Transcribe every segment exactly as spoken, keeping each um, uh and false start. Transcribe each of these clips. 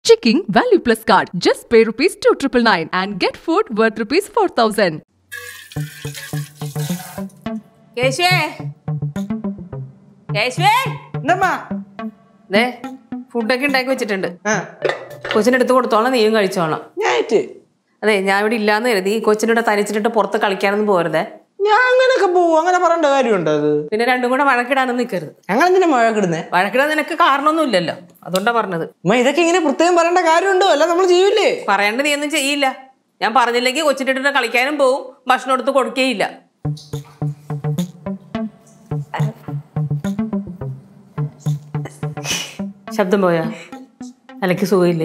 Checking Value Plus card. Just pay rupees two triple nine and get food worth rupees four thousand. കേശുവേ കേശുവേ എന്തമ്മാ ദേ ഫുഡൊക്കെ ഉണ്ടാക്കി വെച്ചിട്ടുണ്ട്. കൊച്ചിൻ്റെ അടുത്ത് കൊടുത്തോളാം, നീയും കഴിച്ചോളാം. അതെ, ഞാൻ ഇവിടെ ഇല്ലാന്ന് കരുതി ഈ കൊച്ചിനോട് തനിച്ചിട്ട് പുറത്ത് കളിക്കാനൊന്നും പോരുതേ. ഞാൻ അങ്ങനെയൊക്കെ പോവും, അങ്ങനെ പറയേണ്ട കാര്യമുണ്ടോ? അത് പിന്നെ രണ്ടും കൂടെ വഴക്കിടാനും നിൽക്കരുത്. ഞങ്ങൾ എന്തിനാ വഴക്കിടുന്നേ? വഴക്കിടാൻ നിനക്ക് കാരണമൊന്നും ഇല്ലല്ലോ, അതുകൊണ്ടാ പറഞ്ഞത്. ഇതൊക്കെ ഇങ്ങനെ പ്രത്യേകം പറയേണ്ട കാര്യമുണ്ടോ? അല്ല നമ്മൾ ചെയ്യൂലേ. പറയേണ്ടത് നീ ഒന്നും ചെയ്യില്ല. ഞാൻ പറഞ്ഞില്ലെങ്കിൽ കൊച്ചിൻ്റെ അടുത്ത് കളിക്കാനും പോവും, ഭക്ഷണം എടുത്ത് കൊടുക്കേയില്ല. ശബ്ദം പോയാ? അലക്ക് സുഖമില്ലേ?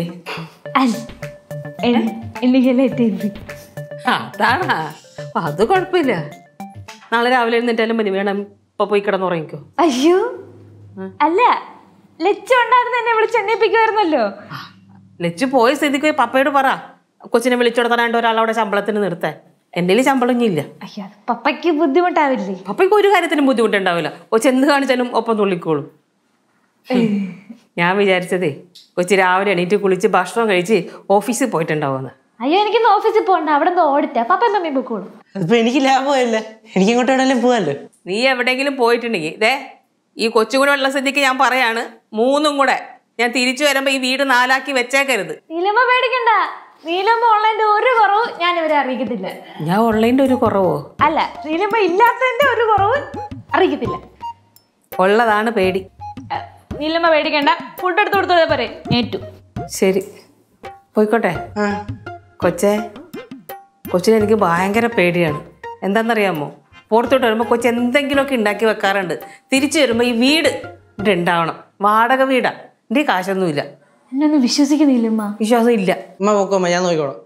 അതാണാ, അപ്പൊ അത് കുഴപ്പമില്ല. നാളെ രാവിലെ എഴുന്നേറ്റാലും മതി, വേണം ഇപ്പൊ പോയി കിടന്നുറങ്ങിക്കോ. അയ്യോ അല്ല, ലച്ചു ഉണ്ടായിരുന്നു എന്നെ വിളിച്ച് എണ്ണിപ്പിക്കുമായിരുന്നല്ലോ. ലച്ചു പോയ സ്ഥിതിക്ക് പപ്പയോട് പറ കൊച്ചിനെ വിളിച്ചോടത്താനായിട്ട് ഒരാളവിടെ ശമ്പളത്തിന് നിർത്താൻ. എൻ്റെ ശമ്പളം ഇനി ഇല്ല. അയ്യോ, പപ്പയ്ക്ക് ബുദ്ധിമുട്ടാവില്ലേ? പപ്പയ്ക്ക് ഒരു കാര്യത്തിനും ബുദ്ധിമുട്ടുണ്ടാവില്ല. കൊച്ചി എന്ത് കാണിച്ചാലും ഒപ്പം തുള്ളിക്കോളും. ഞാൻ വിചാരിച്ചതേ കൊച്ചി രാവിലെ എണീറ്റ് കുളിച്ച് ഭക്ഷണം കഴിച്ച് ഓഫീസിൽ പോയിട്ടുണ്ടാവുമെന്ന്. അയ്യോ, എനിക്കിന്ന് ഓഫീസിൽ പോകണ്ട, അവിടെ നിന്ന് ഓടിട്ടാ പപ്പ മമ്മി പോയിക്കോളും. അതിപ്പോ എനിക്ക് ലാഭമല്ലേ, എനിക്ക് ഇങ്ങോട്ട് എവിടെയെങ്കിലും പോവാല്ലോ. നീ എവിടെയെങ്കിലും പോയിട്ടുണ്ടെങ്കിൽ ദേ ഈ കൊച്ചുകൂടെ ഉള്ള സ്ഥിതിക്ക് ഞാൻ പറയാണ്, മൂന്നും കൂടെ ഞാൻ തിരിച്ചു വരുമ്പോ ഈ വീട് നാലാക്കി വെച്ചേക്കരുത്. നീലമ്മ പേടിക്കണ്ട, നീലമ്മ ഓൺലൈൻ്റെ ഒരു കുറവും ഞാൻ ഇവരെ അറിയിക്കത്തില്ല. ഞാൻ ഓൺലൈൻ്റെ ഒരു കുറവോ? അല്ല, നീലമ്മ ഇല്ലാത്തതിന്റെ ഒരു കുറവും അറിയിക്കത്തില്ല. ഉള്ളതാണ് പേടി. നീലമ്മ പേടിക്കണ്ട, ഫുഡ് എടുത്ത് കൊടുത്തോളെ പറയും ഏറ്റു. ശരി, പോയിക്കോട്ടെ. കൊച്ചേ, കൊച്ചിനെ എനിക്ക് ഭയങ്കര പേടിയാണ്. എന്താണെന്നറിയാമോ? പുറത്തോട്ട് വരുമ്പോൾ കൊച്ചി എന്തെങ്കിലുമൊക്കെ ഉണ്ടാക്കി വെക്കാറുണ്ട്. തിരിച്ചു വരുമ്പോൾ ഈ വീട് ഇവിടെ ഉണ്ടാവണം. വാടക വീടാ, എൻ്റെ കാശൊന്നുമില്ല. എന്നൊന്നും വിശ്വസിക്കുന്നില്ലമ്മ. വിശ്വാസം ഇല്ല. അമ്മ പോക്കോമ്മ, ഞാൻ നോക്കിക്കോളാം.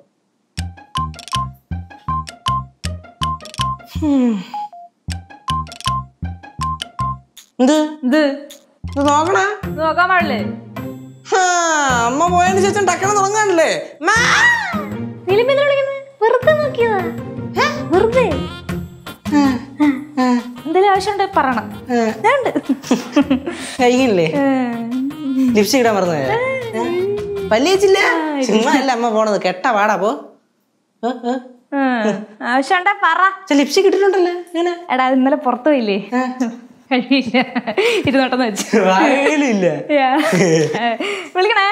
എന്ത് ഇത് നോക്കണേ? നോക്കാൻ പാടില്ലേ? അമ്മ പോയതിന് ശേഷം ടക്കണം തുടങ്ങാണല്ലേ? വെറുതെ നോക്കിയതാ, വെറുതെ. എന്തെങ്കിലും ആവശ്യമുണ്ട് പറയണം. കഴിക്കില്ലേ? ലിപ്സ്റ്റിക് ഇടാൻ മറന്നു പല്ലിച്ചില്ല? ചുമ്മാ അല്ല അമ്മ പോണത്, കെട്ട പാടാ. പോ, ആവശ്യമുണ്ടാ പറ. ലിപ്സ്റ്റിക് ഇട്ടിട്ടുണ്ടല്ലോ. ഇങ്ങനെ എടാ, ഇന്നലെ പുറത്തു പോയില്ലേ? കഴിയില്ല, ഇരുന്നോട്ടെന്ന് വെച്ചു. വിളിക്കണേ.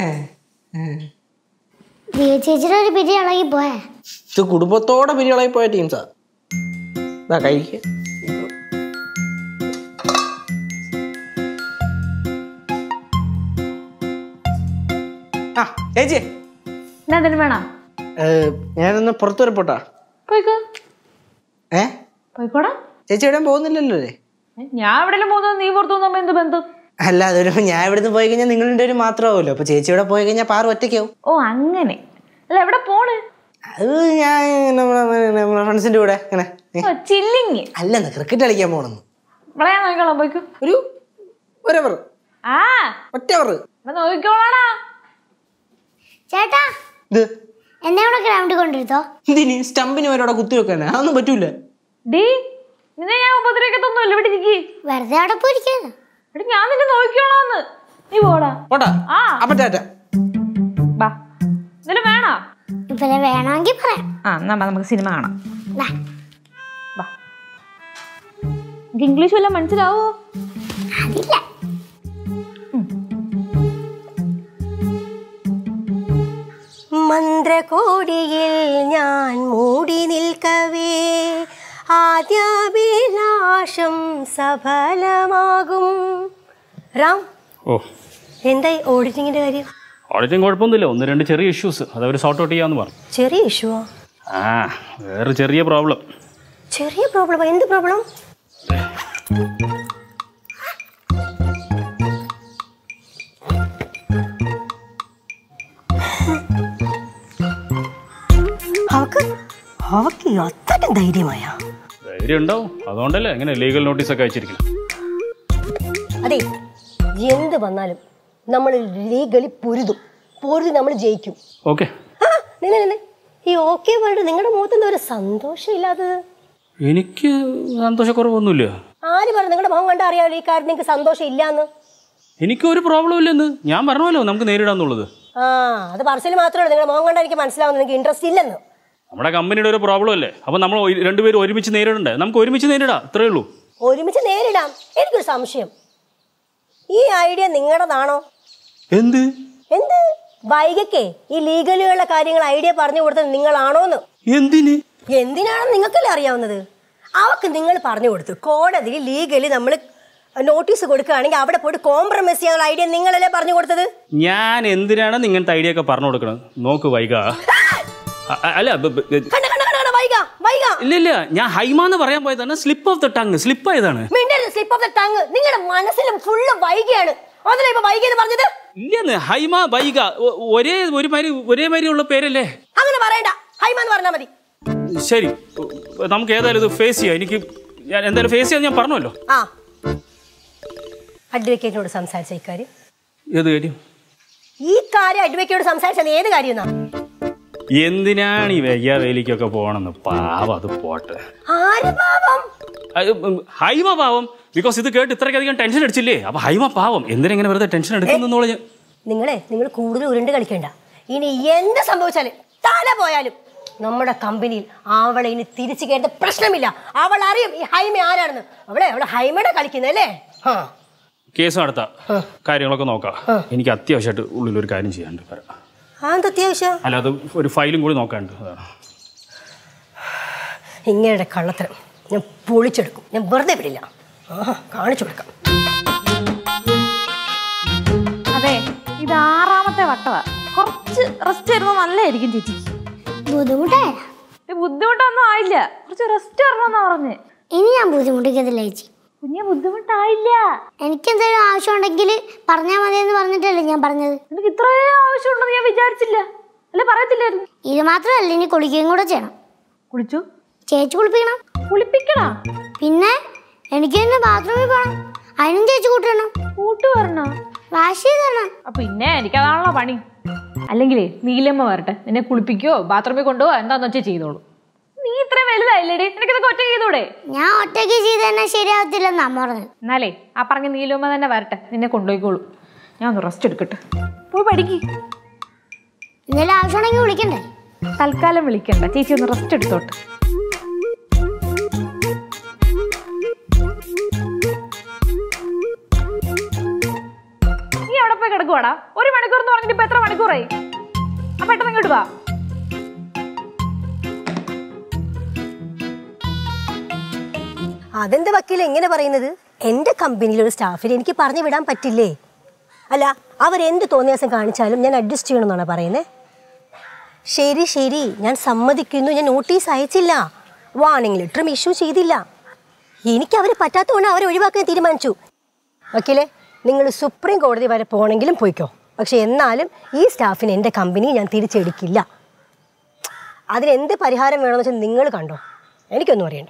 ചേച്ചിയുടെ ഒരു പിരി ഇളകി പോയേ. ഇത് കുടുംബത്തോടെ പിരി ഇളകി പോയ ടീംസാ. കഴിക്ക. ആ ചേച്ചി, എന്നാ വേണം? ഞാനൊന്ന് പുറത്തു വരെ പോട്ടാ. പോയിക്കോ. ഏ പോയിക്കോടാ. ചേച്ചി എവിടെയും പോകുന്നില്ലല്ലോ അല്ലേ? ഞാൻ എവിടെയും പോകുന്നത് നീ പുറത്തു പോകുമ്പോ എന്ത് ബന്ധം? അല്ല, അതൊരു ഞാൻ ഇവിടുന്ന് പോയി കഴിഞ്ഞാൽ നിങ്ങളുടെ ഒരു മാത്രമാവുമല്ലോ. അപ്പൊ ചേച്ചി ഇവിടെ പോയി കഴിഞ്ഞാൽ പാറ ഒറ്റയ്ക്കാവും. ഓ അങ്ങനെ. അല്ല, എവിടെ പോണ്? അത് ഞാൻ നമ്മളെ ഫ്രണ്ട്സിന്റെ കൂടെ ഇങ്ങനെ ചില്ലിങ്. അല്ലെന്ന് ക്രിക്കറ്റ് കളിക്കാൻ പോണെന്ന്. ഇവിടെ ഞാൻ നോക്കിക്കോളാം, പോയിക്കോ. ഒരു ഒരവർ, ആ ഒറ്റ അവർ നോക്കിക്കോളാടാ. ചേട്ടാ, ഇത് എന്നെ ഇവിടെ ഗ്രൗണ്ടിൽ കൊണ്ടിരുത്തോ. ഇതിന് സ്റ്റമ്പിന് വരെ കുത്തി വെക്കാനാ? അതൊന്നും പറ്റൂല. ഡീ, നിന്നെ ഞാൻ ഉപദ്രവിക്കത്തൊന്നുമല്ല, ഇവിടെ ഇരിക്കി. വെറുതെ അവിടെ പോയിരിക്കാണ്. എടി, ഞാൻ നിന്നെ നോക്കിക്കോളാന്ന്. നീ പോടാ. പോട്ടാ. ആ അപ്പൊ ടാറ്റ. ബാ. ഇതില് വേണോ? ഇവരെ വേണമെങ്കിൽ പറയാം. ആ, എന്നാ നമുക്ക് സിനിമ കാണാം. ദാ. ബാ. ഇംഗ്ലീഷ് വല്ലതും മനസ്സിലാവോ? അതില്ല. മന്ത്രകോടിയിൽ ഞാൻ മൂടി നിൽക്കവേ ആദ്യാഭിലാഷം സഫലമാകും. റാം, ഓ എന്തായി ഓഡിറ്റിങ്ങിന്റെ കാര്യം? ഓഡിറ്റിങ് കുഴപ്പമൊന്നുമില്ല, ഒന്ന് രണ്ട് ചെറിയ ഇഷ്യൂസ്, അതവർ സോർട്ട് ഔട്ട് ചെയ്യാമെന്ന് പറഞ്ഞു. ചെറിയ ഇഷ്യൂവോ? ആ, വേറെ ചെറിയ പ്രോബ്ലം. ചെറിയ പ്രോബ്ലം? എന്ത് പ്രോബ്ലം? അവക്ക് അവക്ക് അത്രയും ധൈര്യമായ? ധൈര്യം ഉണ്ടാവും, അതുകൊണ്ടല്ലേ ഇങ്ങനെ ലീഗൽ നോട്ടീസൊക്കെ അയച്ചിരിക്കണം. അതെ, എന്ത് വന്നാലും നമ്മൾ ലീഗലി പൊരുതും, പൊരുതി നമ്മൾ ജയിക്കും. ഓക്കെ. ഈ ഓക്കെ വേണ്ട, നിങ്ങളുടെ മുഖത്തൊന്നും ഒരു സന്തോഷം ഇല്ലാത്തത്? എനിക്ക് സന്തോഷക്കുറവൊന്നുമില്ല. ആര് പറഞ്ഞു? നിങ്ങളുടെ മുഖം കണ്ടാ അറിയാമല്ലോ ഈ കാര്യം നിങ്ങൾക്ക് സന്തോഷം ഇല്ലാന്ന്. എനിക്കൊരു പ്രോബ്ലം ഇല്ലെന്ന് ഞാൻ പറഞ്ഞല്ലോ, നമുക്ക് നേരിടാന്നുള്ളത്. ആ അത് പറച്ചിൽ മാത്രമേ നിങ്ങളുടെ മോൻ കൊണ്ട് എനിക്ക് മനസ്സിലാവുന്നത് നിങ്ങൾക്ക് ഇൻട്രസ്റ്റ് ഇല്ലെന്ന്. നമ്മുടെ കമ്പനിയുടെ ഒരു പ്രോബ്ലം അല്ലേ, അപ്പൊ നമ്മൾ രണ്ടുപേരും ഒരുമിച്ച് നേരിടണ്ടേ? നമുക്ക് ഒരുമിച്ച് നേരിടാം, ഇത്രേ ഉള്ളൂ. ഒരുമിച്ച് നേരിടാം. എനിക്കൊരു സംശയം, ഈ ഐഡിയ നിങ്ങളുടേതാണോ? എന്ത് എന്ത് വൈകക്കേ ഈ ലീഗലിയുള്ള കാര്യങ്ങൾ ഐഡിയ പറഞ്ഞു കൊടുത്തത് നിങ്ങളാണോന്ന്? എന്തിന്? എന്തിനാണെന്ന് നിങ്ങൾക്കല്ലേ അറിയാവുന്നത്. അവക്ക് നിങ്ങൾ പറഞ്ഞു കൊടുത്തു കോടതിയിൽ ലീഗലി നമ്മൾ നോട്ടീസ് കൊടുക്കുകയാണെങ്കിൽ അവിടെ പോയിട്ട് കോംപ്രമൈസ് ചെയ്യാനുള്ള ഐഡിയ നിങ്ങളല്ലേ പറഞ്ഞു കൊടുത്തത്? ഞാൻ എന്തിനാണ് ഇങ്ങനത്തെ ഐഡിയ ഒക്കെ പറഞ്ഞു കൊടുക്കണത്? നോക്ക് വൈക, അല്ല ഇല്ല ഇല്ല, ഞാൻ ഹൈമാന്ന് പറയാൻ പോയതാണ്. Slip of the tongue, slip ആയതാണ്. Slip of the tongue. നിങ്ങളുടെ മനസ്സിലും ഫുള്ള് വൈകിയാണ്. അതിനാ ഇപ്പൊ വൈകിയെന്ന് പറഞ്ഞത്? ഇല്ലെന്ന്, ഹൈമ വൈക ഒരേ ഒരു മാതിരി ഒരേ മാതിരി ഉള്ള പേരല്ലേ? അങ്ങനെ പറയണ്ട, ഹൈമ എന്ന് പറഞ്ഞാൽ മതി. ശരി, നമുക്ക് ഏതായാലും ഇത് ഫേസ് ചെയ്യാം. എനിക്ക് ഞാൻ എന്തായാലും ഫേസ് ചെയ്യാൻ ഞാൻ പറഞ്ഞല്ലോ. ആ അഡ്വക്കേറ്റിനോട് സംസാരിച്ച ഇക്കാര്യം ഏത് കാര്യം? ഈ കാര്യം അഡ്വക്കേറ്റോട് സംസാരിച്ചത് ഏത് കാര്യം? എന്തിനാണ് ഈ വയ്യ വേലിക്കൊക്കെ പോണെന്ന്? പാവം, അത് പോട്ടെ. ഹൈമ പാവം, ബിക്കോസ് ഇത് കേട്ട് ഇത്രയ്ക്കധികം ടെൻഷൻ അടിച്ചില്ലേ? അപ്പൊ ഹൈമ പാവം, എന്തിനാ ഇങ്ങനെ വെറുതെ ടെൻഷൻ എടുക്കുന്നോളൂ. ഞാൻ നിങ്ങളെ നിങ്ങൾ കൂടുതൽ ഉരുണ്ട് കളിക്കണ്ട. ഇനി എന്ത് സംഭവിച്ചാലും തല പോയാലും നമ്മുടെ കമ്പനിയിൽ അവളെ ഇനി തിരിച്ചു കയറുന്ന പ്രശ്നമില്ല. അവൾ അറിയും ഈ ഹൈമ ആരാണെന്ന്. അവളെ അവളെ ഹൈമയുടെ കളിക്കുന്നല്ലേ. കേസ് നടത്താം, കാര്യങ്ങളൊക്കെ നോക്കാം. എനിക്ക് അത്യാവശ്യമായിട്ട് ഉള്ളിലൊരു കാര്യം ചെയ്യാണ്ട് വരാം. അത്യാവശ്യം അല്ല, അത് ഒരു ഫയലും കൂടി നോക്കാണ്ട്. ഇങ്ങനെ കള്ളത്തരം ഞാൻ പൊളിച്ചെടുക്കും. ഞാൻ വെറുതെ വിടില്ല, കാണിച്ചു കൊടുക്കാം. അതെ, ഇത് ആറാമത്തെ വട്ടവാ. കുറച്ച് റെസ്റ്റ് തരുന്നത് നല്ലതായിരിക്കും ചേച്ചി. ബുദ്ധിമുട്ടായ ബുദ്ധിമുട്ടൊന്നും ആയില്ല, കുറച്ച് റെസ്റ്റ് തരണമെന്നാ പറഞ്ഞ്. ഇനി ഞാൻ ബുദ്ധിമുട്ടിക്കത്തില്ല ചേച്ചി. കുഞ്ഞെ ബുദ്ധിമുട്ടായില്ല. എനിക്കെന്തെങ്കിലും ആവശ്യം ഉണ്ടെങ്കിൽ പറഞ്ഞാൽ മതി എന്ന് പറഞ്ഞിട്ടല്ലേ ഞാൻ പറഞ്ഞത്. എനിക്ക് ഇത്രയും ആവശ്യമുണ്ടെന്ന് ഞാൻ വിചാരിച്ചില്ല. അല്ലെ പറയത്തില്ലായിരുന്നു. ഇത് മാത്രമല്ല, ഇനി കുളിക്കുകയും കൂടെ ചെയ്യണം. കുളിച്ചു? ചേച്ചി കുളിപ്പിക്കണം. കുളിപ്പിക്കണോ? പിന്നെ എനിക്ക് തന്നെ ബാത്റൂമിൽ പോകണം, അതിനും ചേച്ചി കൂട്ടണം. കൂട്ടു വരണോ? വാഷ് ചെയ്ത് തരണം. പിന്നെ എനിക്കതാണല്ലോ പണി. അല്ലെങ്കിലേ നീലമ്മ വരട്ടെ, നിന്നെ കുളിപ്പിക്കോ ബാത്റൂമിൽ കൊണ്ടുപോവാ എന്താന്ന് വെച്ചാൽ ചെയ്തോളൂ. നീ ഇത്രയും വലുതായില്ലേടി, നിനക്കിതൊക്കെ ഒറ്റ ചെയ്തൂടെ? ഞാൻ ഒറ്റയ്ക്ക് ചെയ്ത് തന്നെ ശരിയാവത്തില്ലെന്ന് അമ്മ പറഞ്ഞത്. എന്നാലേ ആ പറഞ്ഞ നീലമ്മ തന്നെ വരട്ടെ, നിന്നെ കൊണ്ടുപോയിക്കോളൂ. ഞാൻ ഒന്ന് റെസ്റ്റ് എടുക്കട്ടെ. പോയി പഠിക്ക്. എന്തെങ്കിലും ആവശ്യമുണ്ടെങ്കിൽ വിളിക്കണ്ടേ? തൽക്കാലം വിളിക്കണ്ട, ചേച്ചി ഒന്ന് റെസ്റ്റ് എടുത്തോട്ടെ. നീ എവിടെ പോയി കിടക്കുവാടാ? ഒരു മണിക്കൂർ എന്ന് പറഞ്ഞിട്ട് ഇപ്പൊ എത്ര മണിക്കൂറായി? ആ പെട്ടെന്ന് ഇങ്ങോട്ട് വാ. അതെന്ത് വക്കീല എങ്ങനെ പറയുന്നത്? എൻ്റെ കമ്പനിയിൽ ഒരു സ്റ്റാഫിനെ എനിക്ക് പറഞ്ഞു വിടാൻ പറ്റില്ലേ? അല്ല, അവരെന്ത് തോന്നിയാസം കാണിച്ചാലും ഞാൻ അഡ്ജസ്റ്റ് ചെയ്യണമെന്നാണ് പറയുന്നത്. ശരി ശരി, ഞാൻ സമ്മതിക്കുന്നു. ഞാൻ നോട്ടീസ് അയച്ചില്ല, വാർണിംഗ് ലെറ്ററും ഇഷ്യൂ ചെയ്തില്ല. എനിക്ക് അവർ പറ്റാത്തതുകൊണ്ട് അവരെ ഒഴിവാക്കാൻ തീരുമാനിച്ചു. വക്കീലെ, നിങ്ങൾ സുപ്രീം കോടതി വരെ പോകണമെങ്കിലും പോയിക്കോ. പക്ഷെ എന്നാലും ഈ സ്റ്റാഫിനെ എൻ്റെ കമ്പനി ഞാൻ തിരിച്ചെടുക്കില്ല. അതിനെന്ത് പരിഹാരം വേണമെന്ന് വെച്ചാൽ നിങ്ങൾ കണ്ടോ, എനിക്കൊന്നും അറിയണ്ട.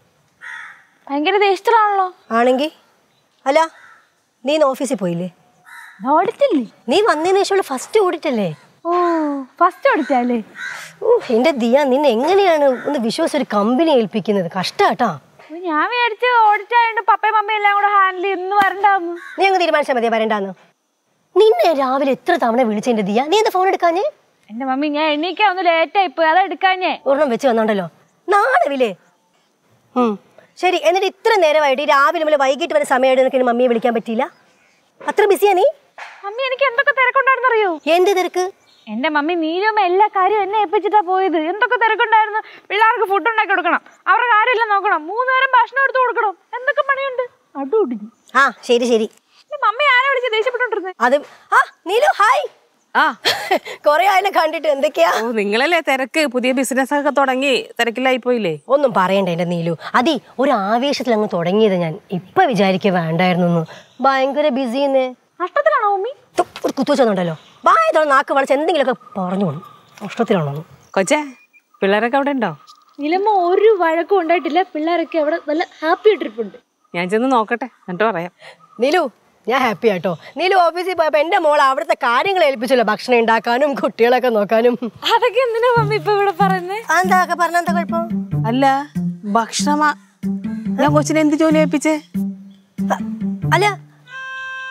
ഭയങ്കര ദേഷ്യത്തിലാണല്ലോ. ആണെങ്കിൽ അല്ല, നീ ഇന്ന് ഓഫീസിൽ പോയില്ലേ? ഓഡിറ്റില്ലേ? നീ വന്നതിന് ശേഷമുള്ള ഫസ്റ്റ് ഓഡിറ്റ് അല്ലേ? ഓ, ഫസ്റ്റ് ഓഡിറ്റല്ലേ? ഓ എൻ്റെ ദിയ, നിന്നെ എങ്ങനെയാണ് ഒന്ന് വിശ്വസിച്ച് ഒരു കമ്പനി ഏൽപ്പിക്കുന്നത്? കഷ്ടാട്ടാ. ഞാൻ വിചാരിച്ച് ഓഡിറ്റ് ആയതുകൊണ്ട് പപ്പയും മമ്മയും എല്ലാം കൂടെ ഹാൻഡിൽ ചെയ്ത് വരണ്ടാന്ന്. നീ അങ്ങ് തീരുമാനിച്ചാൽ മതിയാ വരണ്ടാന്ന്. നിന്നെ രാവിലെ എത്ര തവണ വിളിച്ചെന്റെ ദിയ, നീ എന്താ ഫോൺ എടുക്കാഞ്ഞേ? എന്റെ മമ്മി, ഞാൻ എണീക്കാൻ ഒന്ന് ലേറ്റ് ആയിപ്പോയി, അതാ എടുക്കാഞ്ഞേ. ഒരെണ്ണം വെച്ച് വന്നോണ്ടല്ലോ, നാളെ. ഉം ശരി, എന്നിട്ട് ഇത്ര നേരമായിട്ട് രാവിലെ മുതൽ വൈകിട്ട് വരെ സമയമായിട്ട് നിനക്ക് മമ്മിയെ വിളിക്കാൻ പറ്റിയില്ല? അത്ര ബിസിയാ നീ? മമ്മി, എനിക്ക് എന്തൊക്കെ തിരക്കുണ്ടായിരുന്നു അറിയോ? എന്ത് തിരക്ക്? എന്റെ മമ്മി നീലുമ്മ എല്ലാ കാര്യവും എന്നെ ഏൽപ്പിച്ചിട്ടാ പോയത്. എന്തൊക്കെ തിരക്കുണ്ടായിരുന്നു. പിള്ളേർക്ക് ഫുഡ് ഉണ്ടാക്കി കൊടുക്കണം, അവരുടെ കാര്യമെല്ലാം നോക്കണം, മൂന്ന് നേരം ഭക്ഷണം എടുത്തു കൊടുക്കണം, എന്തൊക്കെ പണിയുണ്ട്. അടുടിഞ്ഞു. ആ ശരി ശരി. മമ്മി ആരെ വിളിച്ച് ദേഷ്യപ്പെട്ടോണ്ടിരുന്നത്? അത് ആ നീലു, ഹായ്. ആ കൊറേ ആയാലും കണ്ടിട്ട്. എന്തൊക്കെയാ? ഓ, നിങ്ങളല്ലേ തിരക്ക്, പുതിയ ബിസിനസ് ഒക്കെ തുടങ്ങി തിരക്കിലായി പോയില്ലേ? ഒന്നും പറയണ്ട എന്റെ നീലു. അതി ഒരു ആവേശത്തിൽ അങ്ങ് തുടങ്ങിയത് ഞാൻ. ഇപ്പൊ വിചാരിക്കുക വേണ്ടായിരുന്നു. ഭയങ്കര ബിസിന്ന്. നഷ്ടത്തിലാണോ മമ്മി? ഒരു കുത്തുവെച്ചോണ്ടല്ലോ, വായതോ നാക്ക് വളച്ച് എന്തെങ്കിലുമൊക്കെ പറഞ്ഞു കൊടുക്കും. നഷ്ടത്തിലാണോ? കൊച്ചേ, പിള്ളേരൊക്കെ അവിടെ ഉണ്ടോ? നീലമ്മ ഒരു വഴക്കും ഉണ്ടായിട്ടില്ല. പിള്ളേരൊക്കെ അവിടെ നല്ല ഹാപ്പി ട്രിപ്പുണ്ട്. ഞാൻ ചെന്ന് നോക്കട്ടെ, എന്നിട്ട് പറയാം. നീലു, ഞാൻ ഹാപ്പി ആട്ടോ. നീലു ഓഫീസിൽ പോയപ്പോ എന്റെ മോൾ അവിടുത്തെ കാര്യങ്ങൾ ഏൽപ്പിച്ചല്ലോ, ഭക്ഷണം ഉണ്ടാക്കാനും കുട്ടികളൊക്കെ നോക്കാനും. അതൊക്കെ എന്തിനാ മമ്മി ഇപ്പൊ ഇവിടെ പറയുന്നത്? എന്താ പറഞ്ഞ എന്താ കുഴപ്പം? അല്ല, ഭക്ഷണമാ ഞാൻ കൊച്ചിനെ എന്ത് ജോലി ഏൽപ്പിച്ചേ? അല്ല,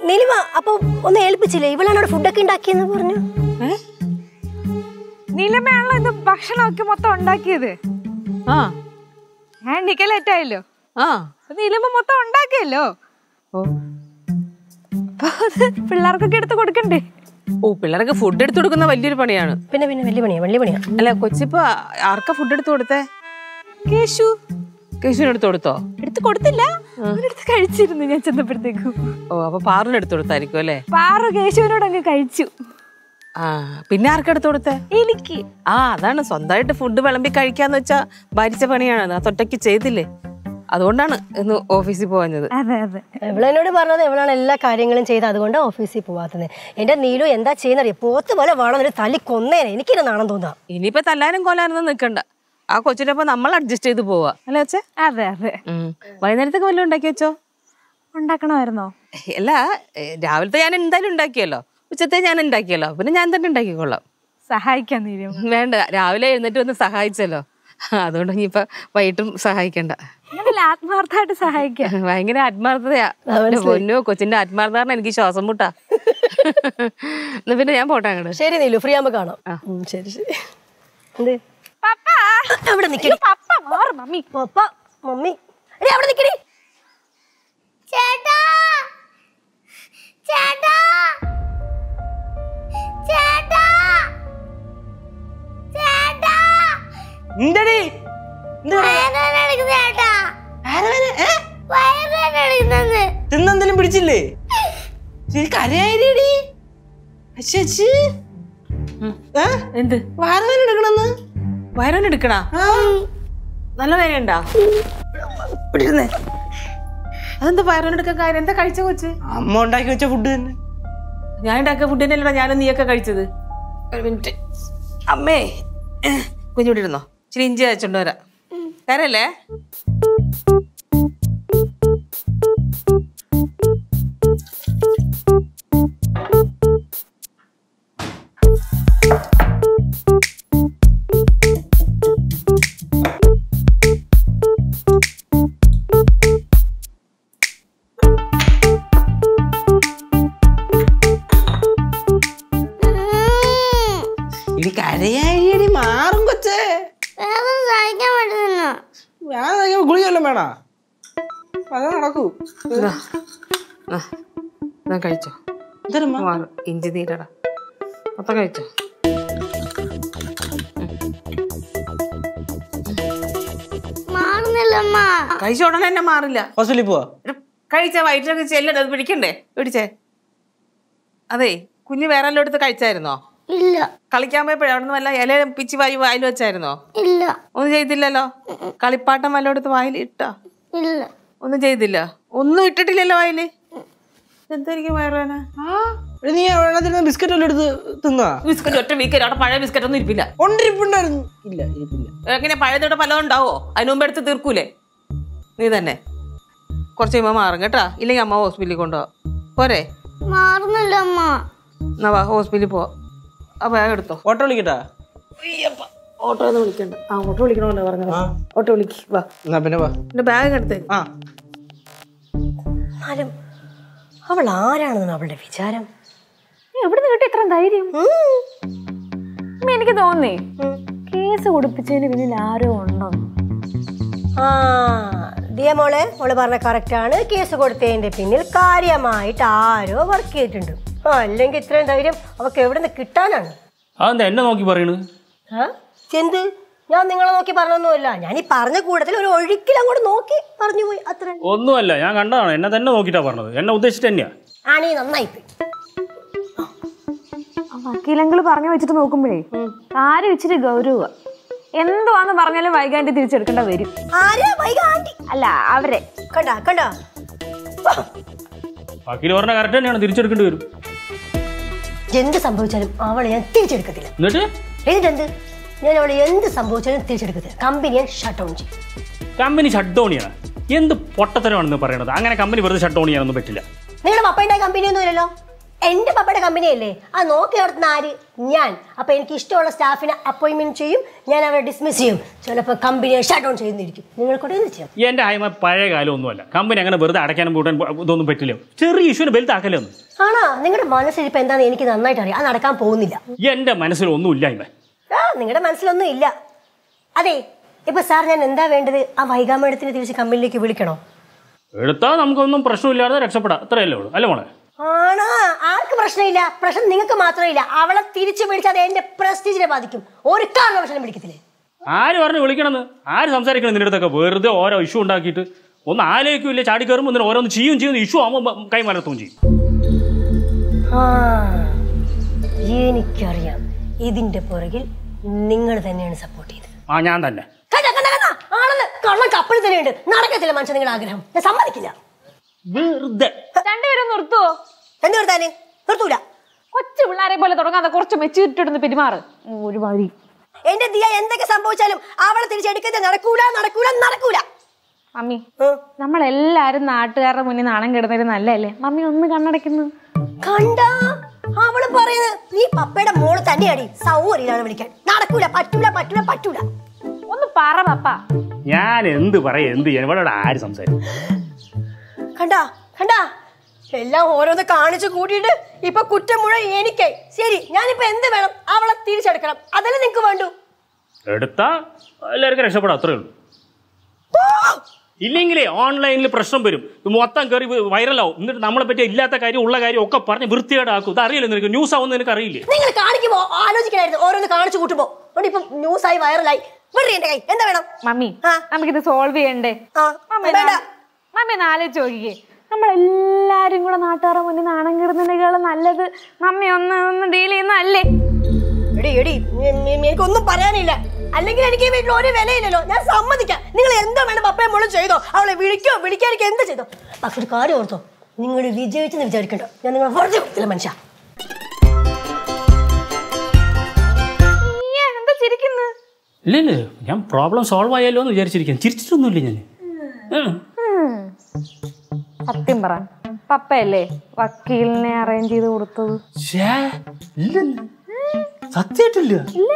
നീലിമ അപ്പൊ ഒന്ന് ഏൽപ്പിച്ചില്ലേ? ഇവളാണ് അവിടെ ഫുഡൊക്കെ ഉണ്ടാക്കിയെന്ന് പറഞ്ഞു. നീലമ്മയാണല്ലോ ഇത് ഭക്ഷണമൊക്കെ മൊത്തം ഉണ്ടാക്കിയത്. ആ ഞാൻ എണ്ണിക്കാൻ ലേറ്റ് ആയല്ലോ. ആ നീലമ്മ മൊത്തം ഉണ്ടാക്കിയല്ലോ. ഓ അപ്പൊ അത് പിള്ളേർക്കൊക്കെ എടുത്ത് കൊടുക്കണ്ടേ? ഓ പിള്ളേർക്ക് ഫുഡ് എടുത്തു കൊടുക്കുന്ന വലിയൊരു പണിയാണ്. പിന്നെ പിന്നെ വലിയ പണിയാ വലിയ പണിയാ. അല്ല കൊച്ചിപ്പോ ആർക്കാ ഫുഡ് എടുത്തു കൊടുത്തേ? കേശു. കേശുവിന് എടുത്തു കൊടുത്തോ? എടുത്ത് കൊടുത്തില്ല, അവരെടുത്ത് കഴിച്ചിരുന്നു ഞാൻ ചെന്നപ്പോഴത്തേക്കും. ഓ അപ്പൊ പാറിന് എടുത്തു കൊടുത്തായിരിക്കും അല്ലേ? പാറു കേശുവിനോട് അങ്ങ് കഴിച്ചു. ആ പിന്നെ ആർക്കെടുത്തു കൊടുത്തേ? എനിക്ക്. ആ അതാണ് സ്വന്തമായിട്ട് ഫുഡ് വിളമ്പി കഴിക്കാന്ന് വെച്ചാ ഭരിച്ച പണിയാണ്. അത് ഒറ്റയ്ക്ക് ചെയ്തില്ലേ, അതുകൊണ്ടാണ് ഇന്ന് ഓഫീസിൽ പോകാഞ്ഞത്. അതെ അതെ ഇവളെന്നോട് പറഞ്ഞത് ഇവളാണ് എല്ലാ കാര്യങ്ങളും ചെയ്ത്, അതുകൊണ്ട് ഓഫീസിൽ പോവാത്തത്. എന്റെ നീലു എന്താ ചെയ്യുന്നറിയ? പോത്ത് പോലെ വേണം ഒരു തല്ലി കൊന്നേനെ. എനിക്കിത് നാണം തോന്നാം. ഇനിയിപ്പോ തല്ലാനും കൊല്ലാനൊന്നും നിൽക്കണ്ട. ആ കൊച്ചിനൊപ്പം നമ്മൾ അഡ്ജസ്റ്റ് ചെയ്ത് പോവാ അല്ലേ അച്ഛേ? അതെ അതെ. വൈകുന്നേരത്തേക്ക് വല്ലതും ഉണ്ടാക്കി വെച്ചോ? ഉണ്ടാക്കണമായിരുന്നോ? അല്ല രാവിലത്തെ ഞാൻ എന്തായാലും ഉണ്ടാക്കിയല്ലോ, ഉച്ചത്തെ ഞാൻ ഉണ്ടാക്കിയല്ലോ, പിന്നെ ഞാൻ തന്നെ ഉണ്ടാക്കിക്കൊള്ളാം. സഹായിക്കാൻ നീരും വേണ്ട, രാവിലെ എഴുന്നേറ്റ് വന്ന് സഹായിച്ചല്ലോ, അതുകൊണ്ട് ഇനിയിപ്പൊ വൈകിട്ടും സഹായിക്കണ്ട. ആത്മാർത്ഥമായിട്ട് സഹായിക്കാം. ഭയങ്കര ആത്മാർത്ഥതയാ. പൊന്നോ കൊച്ചിന്റെ ആത്മാർത്ഥ എനിക്ക് ശ്വാസം മുട്ടാ. എന്നാ പിന്നെ ഞാൻ പോട്ടെ അങ്ങോട്ട്. ശരി നീലു, ഫ്രീ ആകുമ്പോ കാണാം. ശരി ശരി. എന്ത് പപ്പാ അവിടെ നിക്കടി. പപ്പ മാറ് മമ്മി. പപ്പ മമ്മി എടി അവിടെ നിക്കടി. ചേട്ടാ ചേട്ടാ ചേട്ടാ ചേട്ടാ എന്തടി ചേട്ടാ വയറെടുക്കുന്നത് തിന്നെന്തെങ്കിലും പിടിച്ചില്ലേ? കരയായിടി. എന്ത് വയറുവേന എടുക്കണെന്ന്? വയറോൻ എടുക്കണ? നല്ല വേനയുണ്ടാ? അതെന്താ വയറോൻ എടുക്കാൻ കാര്യം? എന്താ കഴിച്ച കൊച്ച്? അമ്മ ഉണ്ടാക്കി വെച്ച ഫുഡ് തന്നെ. ഞാൻ ഉണ്ടാക്കിയ ഫുഡ് തന്നെയല്ലോ ഞാനും നീയൊക്കെ കഴിച്ചത്. ഒരു മിനിറ്റ് അമ്മേ, കുഞ്ഞുകൂടി ഇരുന്നോ, ഇച്ചിരി ഇഞ്ചി അയച്ചോണ്ട് വരാം. തരല്ലേ? ഇനി കരയായി മാറും കൊച്ചേ. സഹിക്കാൻ പറ്റുന്നു. ഞാൻ ഗുളികല്ലോ വേണ അതാ നടക്കൂ. കഴിച്ചോ? ഇഞ്ചി നീരടാ മൊത്തം കഴിച്ചോ? മാറുന്നില്ലമ്മ. കഴിച്ച ഉടനെ തന്നെ മാറില്ല. ഹോസ്പിറ്റലിൽ പോവാ. കഴിച്ച വയറ്റിലൊക്കെ ചെല്ലണ്ട, അത് പിടിക്കണ്ടേ? പിടിച്ചേ. അതെ കുഞ്ഞ് വേറെ എല്ലാം എടുത്ത് കഴിച്ചായിരുന്നോ? ഇല്ല. കളിക്കാൻ പോയപ്പോഴേ അവിടെ നിന്ന് വല്ല ഇല പിച്ചി വായി വായിൽ വെച്ചായിരുന്നോ? ഇല്ല. ഒന്നും ചെയ്തില്ലല്ലോ. കളിപ്പാട്ടം വല്ല എടുത്ത് വായിൽ ഇട്ടാ? ഇല്ല. ഒന്നും ചെയ്തില്ല. ഒന്നും ഇട്ടിട്ടില്ലല്ലോ വായില്. എന്തായിരിക്കും വയറുവേന? നീ ബിസ്ക്കറ്റ് വല്ലതും എടുത്ത് തിന്നാ? ബിസ്ക്കറ്റ് ഒറ്റ വീക്കറ്റ് അവിടെ പഴയ ബിസ്ക്കറ്റ് ഒന്നും ഇരിപ്പില്ല. ഒണ്ടിരിപ്പുണ്ടായിരുന്നു. ഇല്ല ഇരിപ്പില്ല. എങ്ങനെ പഴയതോടെ പലതും ഉണ്ടാവോ? അതിന് മുമ്പ് എടുത്ത് തീർക്കൂലേ നീ തന്നെ? കുറച്ച് കഴിയുമ്പോ മാറും കേട്ടാ, ഇല്ലെങ്കിൽ അമ്മ ഹോസ്പിറ്റലിൽ കൊണ്ടുപോവാ. പോരെ? മാറുന്നില്ല അമ്മ. എന്നാ വാ ഹോസ്പിറ്റലിൽ പോവാ. ആ ബാഗ് എടുത്തോ. ഓട്ടോ വിളിക്കട്ടാ? ഓട്ടോ ഒന്നും വിളിക്കണ്ട. ആ ഓട്ടോ വിളിക്കണമല്ലോ പറഞ്ഞത്. ഓട്ടോ വിളിക്ക് വാ. എന്നാ പിന്നെ വാ. എന്റെ ബാഗ് എടുത്തേ. ആ അവൾ ആരാണെന്നാണ് അവളുടെ വിചാരം? എവിടുന്ന് കിട്ടി ഇത്ര ധൈര്യം? എനിക്ക് തോന്നേ കേസ് കൊടുപ്പിച്ചതിന് പിന്നിൽ ആരോ ഉണ്ടോ. ആ ദിയ മോളെ, മോള് പറഞ്ഞ കറക്റ്റ് ആണ്. കേസ് കൊടുത്തതിന്റെ പിന്നിൽ കാര്യമായിട്ട് ആരോ വർക്ക് ചെയ്തിട്ടുണ്ട്. അല്ലെങ്കിൽ ഇത്രയും ധൈര്യം അവക്ക് എവിടെ നിന്ന് കിട്ടാനാണ്? അതെന്താ എന്നെ നോക്കി പറയണു? എന്ത്? ഞാൻ നിങ്ങളെ നോക്കി പറഞ്ഞൊന്നുമല്ല. ഞാൻ ഈ പറഞ്ഞ കൂട്ടത്തിൽ ഒരു ഒഴുക്കിൽ അങ്ങോട്ട് നോക്കി പറഞ്ഞു പോയി, അത്ര. ഒന്നുമല്ല, ഞാൻ കണ്ടതാണ്. എന്നെ തന്നെ നോക്കിട്ടാ പറഞ്ഞത്. എന്നെ ഉദ്ദേശിച്ചിട്ട് തന്നെയാ. ആണീ നന്നായിപ്പോയി. വക്കീലങ്കിള് പറഞ്ഞു വെച്ചിട്ട് നോക്കുമ്പോഴേ കാര്യം ഇച്ചിരി ഗൗരവ. എന്തുവാന്ന് പറഞ്ഞാലും വൈകാണ്ടി തിരിച്ചെടുക്കേണ്ട വരും. ആരാ വൈകാണ്ടി? അല്ല അവരെ. കണ്ടാ കണ്ടാ വക്കീല് പറഞ്ഞ കറക്റ്റ് തന്നെയാണ്, തിരിച്ചെടുക്കേണ്ടി വരും. എന്ത് സംഭവിച്ചാലും അവളെ ഞാൻ തിരിച്ചെടുക്കത്തില്ല. എന്നിട്ട് എന്നിട്ടെന്ത്? ഞാൻ അവളെ എന്ത് സംഭവിച്ചാലും തിരിച്ചെടുക്കത്തില്ല. കമ്പനി ഞാൻ ഷട്ട് ഡൗൺ ചെയ്യും. കമ്പനി ഷട്ട് ഡൗൺ ചെയ്യണം? എന്ത് പൊട്ടത്തരമാണെന്ന് പറയണത്? അങ്ങനെ കമ്പനി വെറുതെ ഷട്ട് ഡൗൺ ചെയ്യാനൊന്നും പറ്റില്ല. നിങ്ങളുടെ പപ്പയുടെ കമ്പനി ഒന്നും ഇല്ലല്ലോ. എന്റെ പപ്പയുടെ കമ്പനിയല്ലേ അത് നോക്കി നടത്തുന്ന ആര്? ഞാൻ. അപ്പൊ എനിക്ക് ഇഷ്ടമുള്ള സ്റ്റാഫിനെ അപ്പോയിന്റ്മെന്റ് ചെയ്യും, ഞാൻ അവരെ ഡിസ്മിസ് ചെയ്യും, ചിലപ്പോൾ കമ്പനിയെ ഷട്ട് ഡൗൺ ചെയ്യുന്നിരിക്കും. നിങ്ങൾക്കൂടെ എന്ത് ചെയ്യാം? എന്റെ ഹൈമ പഴയ കാലമൊന്നുമല്ല. കമ്പനി അങ്ങനെ വെറുതെ അടയ്ക്കാനും കൂട്ടാൻ ഇതൊന്നും പറ്റില്ല. ചെറിയ ഇഷ്യൂന് വലുതാക്കലേ ഒന്നും. ആണോ? നിങ്ങളുടെ മനസ്സിലിപ്പോ എന്താണെന്ന് എനിക്ക് നന്നായിട്ട് അറിയാം. അത് നടക്കാൻ പോകുന്നില്ല. എന്റെ മനസ്സിലൊന്നും ഇല്ല ഹൈമ. ആ നിങ്ങളുടെ മനസ്സിലൊന്നും ഇല്ല. അതെ, ഇപ്പൊ സാർ ഞാൻ എന്താ വേണ്ടത്? ആ വൈകാമേടത്തിന് തിരിച്ച് കമ്പനിയിലേക്ക് വിളിക്കണോ? എടുത്താൽ നമുക്കൊന്നും പ്രശ്നമില്ലാതെ രക്ഷപ്പെടാം. അത്രയല്ലേ ഉള്ളൂ അല്ലേ മോളെ? ആണോ? ആർക്ക് പ്രശ്നമില്ല. പ്രശ്നം നിങ്ങൾക്ക് മാത്രമില്ല. അവളെ തിരിച്ചു വിളിച്ചാൽ അത് എന്റെ പ്രസ്റ്റീജിനെ ബാധിക്കും. ഒരു കാരണവശാലും വിളിക്കത്തില്ലേ? ആര് പറഞ്ഞു വിളിക്കണമെന്ന്? ആര് സംസാരിക്കണം നിന്റെ അടുത്തൊക്കെ? വെറുതെ ഓരോ ഇഷ്യൂ ഉണ്ടാക്കിയിട്ട് ഒന്ന് ആലോചിക്കില്ല, ചാടി കയറുമ്പോൾ ഒന്നിന് ഓരോന്ന് ചെയ്യും ചെയ്യുന്ന ഇഷ്യൂ ആകുമ്പോൾ കൈമലർത്തുകയും ചെയ്യും. ആ എനിക്കറിയാം, ഇതിന്റെ പുറകിൽ നിങ്ങൾ തന്നെയാണ് സപ്പോർട്ട് ചെയ്തത്. ആ ഞാൻ തന്നെ. ആണെന്ന് കള്ളം കപ്പൽ തന്നെയുണ്ട്. നടക്കത്തില്ല മനുഷ്യൻ നിങ്ങളുടെ ആഗ്രഹം. ഞാൻ സമ്മതിക്കില്ല. വെറുതെ രണ്ടുപേരും നിർത്തുവോ? എന്ത് നിർത്താന്? നിർത്തൂല. കൊച്ചു പിള്ളേരെ പോലെ തുടങ്ങാതെ കുറച്ച് മെച്ചൂരിട്ടിടുന്ന് പെരുമാറ്. ഒരു വരി. എന്റെ ദിയ എന്തൊക്കെ സംഭവിച്ചാലും അവളെ തിരിച്ചെടുക്കുന്നത് നടക്കൂല നടക്കൂല നടക്കൂല. മമ്മി, നമ്മളെല്ലാരും നാട്ടുകാരുടെ മുന്നിൽ നാണം കിടന്നൊരു നല്ലല്ലേ? മമ്മി ഒന്ന് കണ്ണടയ്ക്കുന്നു. കണ്ടാ അവള് പറയുന്നത് നീ പപ്പയുടെ മോള് തന്നെയാടി. സൗകര്യമാണ് വിളിക്കാൻ. നടക്കൂല, പറ്റൂല പറ്റൂല പറ്റൂല. ഒന്ന് പറ പപ്പ. ഞാൻ എന്ത് പറയാ, എന്ത് ചെയ്യാൻ? ഇവിടെ ആര് സംസാരിക്കും? കണ്ടാ കണ്ടാ എല്ലാം ഓരോന്ന് കാണിച്ചു കൂട്ടിയിട്ട് ഇപ്പൊ കുറ്റം മുഴുവൻ എനിക്കായി. ശരി, ഞാനിപ്പോ എന്ത് വേണം? അവളെ തിരിച്ചെടുക്കണം. അതല്ലേ നിങ്ങക്ക് വേണ്ടു? എടുത്താ എല്ലാവർക്കും രക്ഷപ്പെടാം. അത്രേ ഉള്ളൂ. ഇല്ലെങ്കിലേ ഓൺലൈനിൽ പ്രശ്നം വരും. മൊത്തം കയറി വൈറലാവും. എന്നിട്ട് നമ്മളെ പറ്റി ഇല്ലാത്ത കാര്യം ഉള്ള കാര്യം ഒക്കെ പറഞ്ഞ് വൃത്തികേടാക്കും. ഇത് അറിയില്ല നിനക്ക്? ന്യൂസ് ആവുന്ന നിനക്ക് അറിയില്ലേ? നിങ്ങൾ കാണിക്കുമ്പോ ആലോചിക്കണായിരുന്നു. ഓരോന്ന് കാണിച്ചു കൂട്ടുമ്പോ ഇപ്പം ന്യൂസായി വൈറലായി. എന്താ വേണം? മമ്മി, നമുക്കിത് സോൾവ് ചെയ്യണ്ടേ? മമ്മി ഒന്ന് ആലോചിച്ച് നോക്കിക്കേ. നമ്മളെല്ലാരും കൂടെ നാട്ടുകാരുടെ മുന്നിൽ നാണം കിടന്നതിനേക്കാളും നല്ലത് മമ്മി ഒന്ന് ഒന്ന് ഡീൽ ചെയ്യുന്നതല്ലേ? എടി എടി എനിക്കൊന്നും പറയാനില്ല. അല്ലെങ്കിൽ എനിക്ക് ഈ വീട്ടിൽ ഒരു വിലയില്ലല്ലോ. ഞാൻ സമ്മതിക്കാം. നിങ്ങൾ എന്താ വേണം പപ്പയെ മോളും ചെയ്തോ. അവളെ വിളിക്കോ വിളിക്കാനൊക്കെ എന്ത് ചെയ്തോ. പക്ഷെ ഒരു കാര്യം ഓർത്തോ, നിങ്ങൾ വിജയിച്ചെന്ന് വിചാരിക്കണ്ടോ. ഞാൻ നിങ്ങളെ വെറുതെ കൊടുത്തില്ല മനുഷ്യ. എന്താ ചിരിക്കുന്നു? ഇല്ല ഇല്ല, ഞാൻ പ്രോബ്ലം സോൾവ് ആയാലോ എന്ന് വിചാരിച്ചിരിക്കാൻ. ചിരിച്ചിട്ടൊന്നുമില്ല ഞാൻ. സത്യം പറ, പപ്പയല്ലേ വക്കീലിനെ അറേഞ്ച് ചെയ്ത് കൊടുത്തത്? സത്യമായിട്ടില്ല.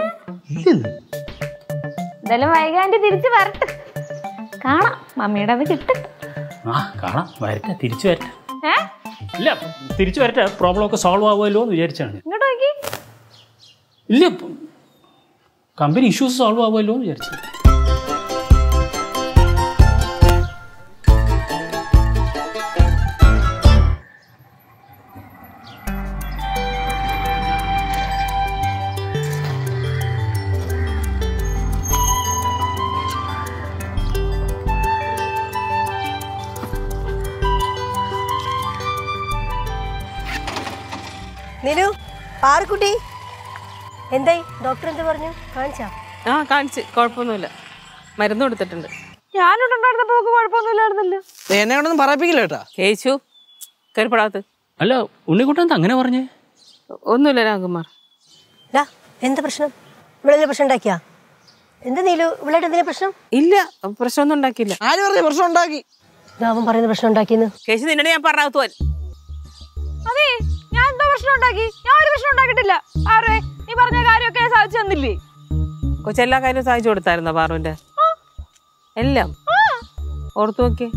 എന്തായാലും വൈകാണ്ട് തിരിച്ചു വരട്ടെ. കാണാം, മമ്മിയുടെ അത് കിട്ടും. ആ കാണാം, വരട്ടെ, തിരിച്ചു വരട്ടെ. ഇല്ല, തിരിച്ചു വരട്ടെ. പ്രോബ്ലം ഒക്കെ സോൾവ് ആവുമല്ലോ എന്ന് വിചാരിച്ചാണ്. ഇങ്ങോട്ട് നോക്കി. ഇല്ല, കമ്പനി ഇഷ്യൂസ് സോൾവ് ആവുമല്ലോ എന്ന് വിചാരിച്ചു. നിലു, പാറക്കുട്ടി, എന്തായി? ഡോക്ടർ എന്ത് പറഞ്ഞു? കാണിച്ചാ? ആ കാണിച്ച്, കുഴപ്പമൊന്നുമില്ല. മരുന്ന് കൊടുത്തിട്ടുണ്ട്. ഞാനിട്ടുണ്ടായിരുന്നപ്പോ കുഴപ്പമൊന്നുമില്ലായിരുന്നല്ലോ. എന്നെ കൊണ്ടൊന്നും പറയിപ്പിക്കില്ല കേട്ടാ. കേശു കയറിപ്പെടാത്ത. അല്ല, ഉണ്ണിക്കുട്ടൻ അങ്ങനെ പറഞ്ഞേ? ഒന്നുമില്ല രാംകുമാർ. എന്താ പ്രശ്നം? ഇവിടെ പ്രശ്നം ഉണ്ടാക്കിയാ? എന്താ നീലു, ഇവിടെ എന്തിനാ പ്രശ്നം? ഇല്ല, പ്രശ്നമൊന്നും ഉണ്ടാക്കിയില്ല. ആര് പറഞ്ഞു പ്രശ്നം ഉണ്ടാക്കി? അവൻ പറയുന്ന പ്രശ്നം ഉണ്ടാക്കിയെന്ന്. കേശു നിന്നോട് ഞാൻ പറഞ്ഞാൽ അതെ, ഞാൻ എന്താ പ്രശ്നം ഉണ്ടാക്കി? ഞാൻ ഒരു പ്രശ്നം ഉണ്ടാക്കിയിട്ടില്ല. ആരേ നീ പറഞ്ഞ കാര്യമൊക്കെ സാധിച്ചു തന്നില്ലേ? കൊച്ചെല്ലാ കാര്യവും സാധിച്ചു കൊടുത്തായിരുന്നോ പാറുവിന്റെ? എല്ലാം ഓർത്തു നോക്കി.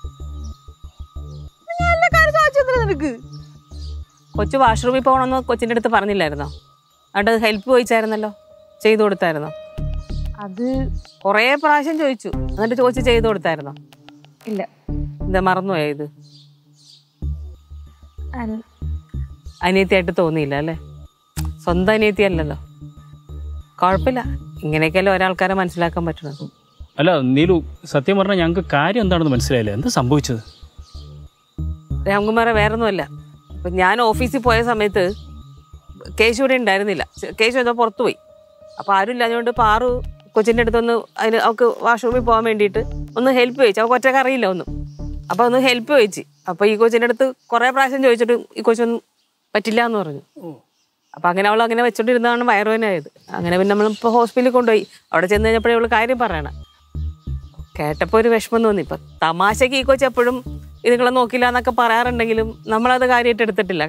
എല്ലാ കാര്യം സാധിച്ചു തന്നില്ല നിനക്ക്? കൊച്ചു വാഷ്റൂമിൽ പോകണമെന്ന് കൊച്ചിൻ്റെ അടുത്ത് പറഞ്ഞില്ലായിരുന്നോ? അവിടെ ഹെൽപ്പ് ചോദിച്ചായിരുന്നല്ലോ, ചെയ്തു കൊടുത്തായിരുന്നോ? അത് കുറേ പ്രാവശ്യം ചോദിച്ചു, എന്നിട്ട് ചോദിച്ച് ചെയ്തു കൊടുത്തായിരുന്നോ? ഇല്ല. എന്താ മറന്നുപോയോ ഇത്? അനിയത്തിയായിട്ട് തോന്നിയില്ല അല്ലേ? സ്വന്തം അനിയത്തി അല്ലല്ലോ. കുഴപ്പമില്ല, ഇങ്ങനെയൊക്കെയല്ലേ ഒരാൾക്കാരെ മനസ്സിലാക്കാൻ പറ്റണത്. അല്ല നീലു, സത്യം പറഞ്ഞാൽ ഞങ്ങൾക്ക് കാര്യം എന്താണെന്ന് മനസ്സിലായില്ല. എന്താ സംഭവിച്ചത്? രാംകുമാറെ വേറൊന്നുമല്ല. അപ്പം ഞാൻ ഓഫീസിൽ പോയ സമയത്ത് കേശു ഇവിടെ ഉണ്ടായിരുന്നില്ല. കേശു എന്തോ പുറത്തു പോയി. അപ്പോൾ ആരും ഇല്ലാഞ്ഞുകൊണ്ട് പാറു കൊച്ചിൻ്റെ അടുത്തൊന്ന് അതിന് അവൾക്ക് വാഷ്റൂമിൽ പോകാൻ വേണ്ടിയിട്ട് ഒന്ന് ഹെൽപ്പ് ചോദിച്ചു. അവൾക്ക് ഒറ്റയ്ക്ക് അറിയില്ല ഒന്നും. അപ്പോൾ ഒന്ന് ഹെൽപ്പ് ചോദിച്ചു. അപ്പോൾ ഈ കൊച്ചിൻ്റെ അടുത്ത് കുറേ പ്രാവശ്യം ചോദിച്ചിട്ട് ഈ കൊച്ചൊന്നും പറ്റില്ല എന്ന് പറഞ്ഞു. അപ്പം അങ്ങനെ അവൾ അങ്ങനെ വെച്ചോണ്ടിരുന്നതാണ് വയറുവേനായത്. അങ്ങനെ പിന്നെ നമ്മളിപ്പോൾ ഹോസ്പിറ്റലിൽ കൊണ്ടുപോയി. അവിടെ ചെന്ന് കഴിഞ്ഞപ്പോഴേ അവൾ കാര്യം പറയണം. കേട്ടപ്പോൾ ഒരു വിഷമം തോന്നി. ഇപ്പം തമാശയ്ക്ക് ഈ കൊച്ച് എപ്പോഴും ഇതുങ്ങളെ നോക്കില്ല എന്നൊക്കെ പറയാറുണ്ടെങ്കിലും നമ്മളത് കാര്യമായിട്ട് എടുത്തിട്ടില്ല. കാരണം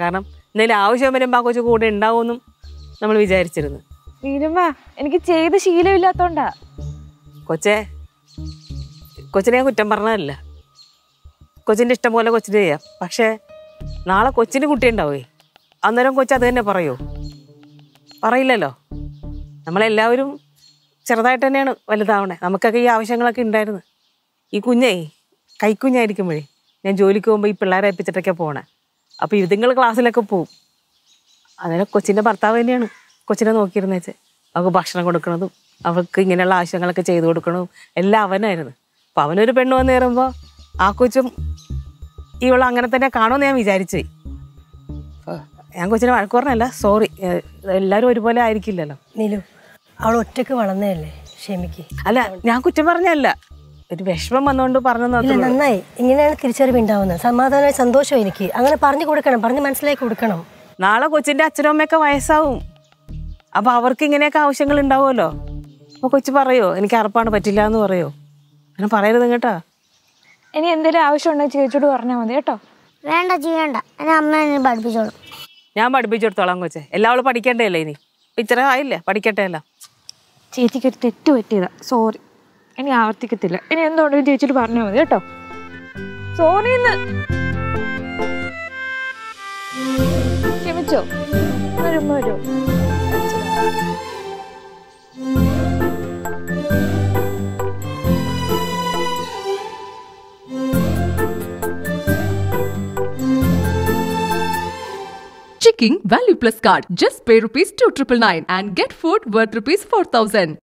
എന്തെങ്കിലും ആവശ്യം വരുമ്പോൾ ആ കൊച്ചു കൂടെ ഉണ്ടാവുമെന്നും നമ്മൾ വിചാരിച്ചിരുന്നു. നീലുമ്മ എനിക്ക് ചെയ്ത് ശീലമില്ലാത്തോണ്ടാ. കൊച്ചെ, കൊച്ചിനെ ഞാൻ കുറ്റം പറഞ്ഞതല്ല. കൊച്ചിൻ്റെ ഇഷ്ടം പോലെ കൊച്ചിന് ചെയ്യാം. പക്ഷേ നാളെ കൊച്ചിന് കുട്ടി ഉണ്ടാവേ, അന്നേരം കൊച്ചു അത് തന്നെ പറയോ? പറയില്ലല്ലോ. നമ്മളെല്ലാവരും ചെറുതായിട്ട് തന്നെയാണ് വലുതാവണേ. നമുക്കൊക്കെ ഈ ആവശ്യങ്ങളൊക്കെ ഉണ്ടായിരുന്നു. ഈ കുഞ്ഞേ കൈക്കുഞ്ഞായിരിക്കുമ്പോഴേ ഞാൻ ജോലിക്ക് പോകുമ്പോൾ ഈ പിള്ളേരെ ഏൽപ്പിച്ചിട്ടൊക്കെ പോകണേ. അപ്പോൾ ഇതുങ്ങൾ ക്ലാസ്സിലൊക്കെ പോവും. അന്നേരം കൊച്ചിൻ്റെ ഭർത്താവ് തന്നെയാണ് കൊച്ചിനെ നോക്കിയിരുന്ന വെച്ചാൽ അവൾക്ക് ഭക്ഷണം കൊടുക്കണതും അവൾക്ക് ഇങ്ങനെയുള്ള ആവശ്യങ്ങളൊക്കെ ചെയ്തു കൊടുക്കണതും എല്ലാം അവനായിരുന്നു. അപ്പോൾ അവനൊരു പെണ്ണ് വന്ന് കയറുമ്പോൾ ആ കൊച്ചും ഇവൾ അങ്ങനെ തന്നെ കാണുമെന്ന് ഞാൻ വിചാരിച്ചു. ഞാൻ കൊച്ചിനെ വഴക്ക് പറഞ്ഞല്ല, സോറി. എല്ലാവരും ഒരുപോലെ ആയിരിക്കില്ലല്ലോ. നീലു, അവൾ ഒറ്റയ്ക്ക് വളർന്നതല്ലേ, ക്ഷമിക്ക്. അല്ല, ഞാൻ കുറ്റം പറഞ്ഞല്ല, ഒരു വിഷമം വന്നുകൊണ്ട് പറഞ്ഞു. നന്നായി, ഇങ്ങനെയാണ് തിരിച്ചറിവ് ഉണ്ടാവുന്നത്. സമാധാനമായി സന്തോഷം എനിക്ക്. അങ്ങനെ പറഞ്ഞു കൊടുക്കണം, പറഞ്ഞ് മനസ്സിലാക്കി കൊടുക്കണം. നാളെ കൊച്ചിൻ്റെ അച്ഛനും അമ്മയൊക്കെ വയസ്സാവും. അപ്പോൾ അവർക്ക് ഇങ്ങനെയൊക്കെ ആവശ്യങ്ങൾ ഉണ്ടാവുമല്ലോ. അപ്പോൾ കൊച്ചു പറയോ എനിക്ക് അറപ്പാണ് പറ്റില്ല എന്ന് പറയോ? അങ്ങനെ പറയരുത് കേട്ടോ. ഇനി എന്തെങ്കിലും ആവശ്യം ഉണ്ടെങ്കിൽ ചേച്ചിയോട് പറഞ്ഞാൽ മതി കേട്ടോ. വേണ്ട ചെയ്യണ്ട, എന്നെ അമ്മ എന്നെ പഠിപ്പിച്ചോളും. ഞാൻ പഠിപ്പിച്ചെടുത്തോളാം കൊച്ചെ. എല്ലാവരും പഠിക്കേണ്ടേ അല്ലേ? ഇനി ഇത്ര ആയില്ലേ, പഠിക്കട്ടെ അല്ല. ചേച്ചിക്ക് ഒരു തെറ്റ് പറ്റിയതാ, സോറി. ഇനി ആവർത്തിക്കത്തില്ല. ഇനി എന്തുകൊണ്ടെങ്കിലും ചേച്ചിയോട് പറഞ്ഞാൽ മതി കേട്ടോ. സോറി എന്ന് ക്ഷമിച്ചോ? വരുമ്പോ വരുമോ? Checking Value Plus card. Just pay rupees two triple nine and get food worth rupees four thousand.